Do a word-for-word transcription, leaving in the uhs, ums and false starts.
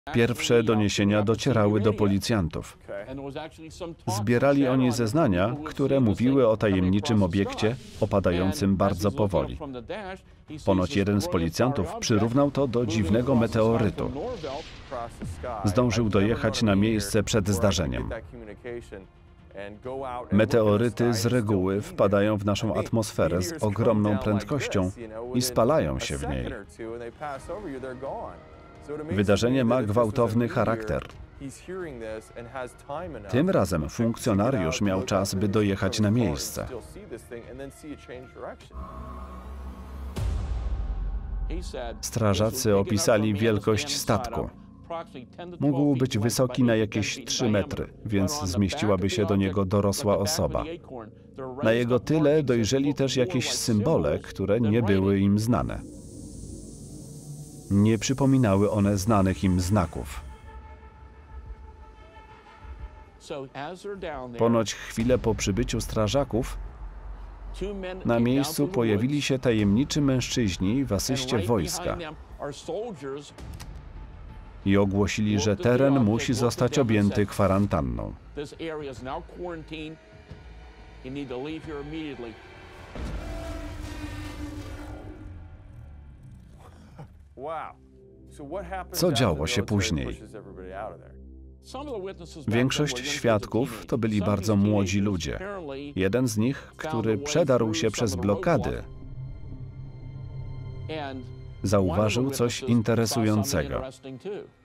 Pierwsze doniesienia docierały do policjantów. Zbierali oni zeznania, które mówiły o tajemniczym obiekcie opadającym bardzo powoli. Ponoć jeden z policjantów przyrównał to do dziwnego meteorytu. Zdążył dojechać na miejsce przed zdarzeniem. Meteoryty z reguły wpadają w naszą atmosferę z ogromną prędkością i spalają się w niej. Wydarzenie ma gwałtowny charakter. Tym razem funkcjonariusz miał czas, by dojechać na miejsce. Strażacy opisali wielkość statku. Mógł być wysoki na jakieś trzy metry, więc zmieściłaby się do niego dorosła osoba. Na jego tyle dojrzeli też jakieś symbole, które nie były im znane. Nie przypominały one znanych im znaków. Ponoć chwilę po przybyciu strażaków na miejscu pojawili się tajemniczy mężczyźni w asyście wojska i ogłosili, że teren musi zostać objęty kwarantanną. Co działo się później? Większość świadków to byli bardzo młodzi ludzie. Jeden z nich, który przedarł się przez blokady, zauważył coś interesującego.